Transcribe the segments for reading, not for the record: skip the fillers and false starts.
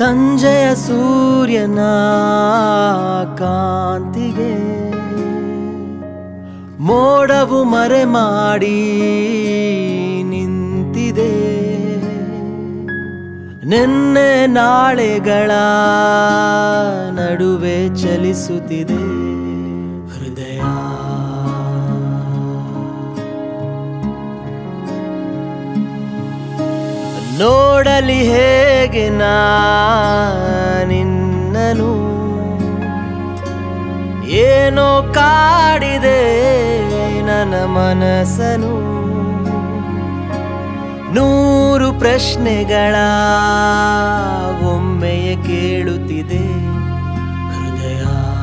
ಸಂಜೆಯ ಸೂರ್ಯನ ಕಾಂತಿಗೆ ಮೋಡವು ಮರೆ ಮಾಡಿ ನಿಂತಿದೆ. ನಿನ್ನೆ ನಾಳೆಗಳ ನಡುವೆ ಚಲಿಸುತ್ತಿದೆ ಹೃದಯ. ನೋಡಲಿ ಹೇಗೆ ನಿನ್ನನು, ಏನೋ ಕಾಡಿದೆ ನನ್ನ ಮನಸ್ಸನು. 100 ಪ್ರಶ್ನೆಗಳ ಒಮ್ಮೆಯೇ ಕೇಳುತ್ತಿದೆ ಹೃದಯ.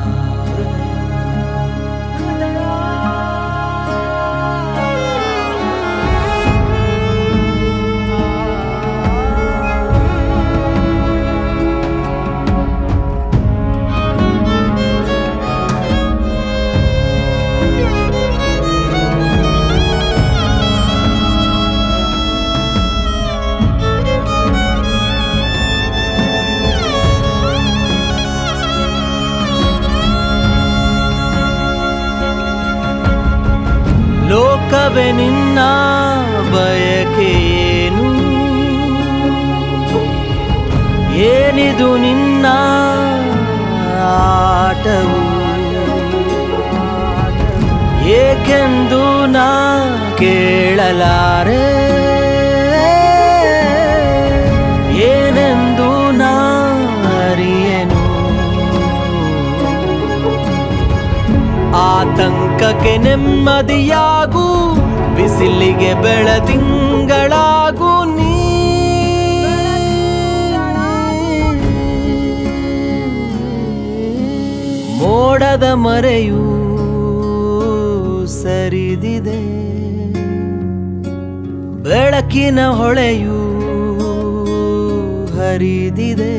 ಲೋಕವೇ ನಿನ್ನ ಬಯಕೆಯೇನು, ಏನಿದು ನಿನ್ನ ಆಟವು, ಏಕೆಂದು ನಾ ಕೇಳಲಾರೆ, ಏನೆಂದು ನಾ ಅರಿಯೆನು. ಆತಂಕಕ್ಕೆ ನೆಮ್ಮದಿಯಾಗು, ಬಿಸಿಲಿಗೆ ಬೆಳದಿಂಗಳಾಗು ನೀ. ಮೋಡದ ಮರೆಯೂ ಸರಿದಿದೆ, ಬೆಳಕಿನ ಹೊಳೆಯೂ ಹರಿದಿದೆ.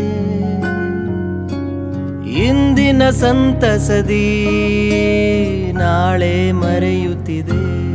ಇಂದಿನ ಸಂತಸದಿ ನಾಳೆ ಮರೆಯುತ್ತಿದೆ.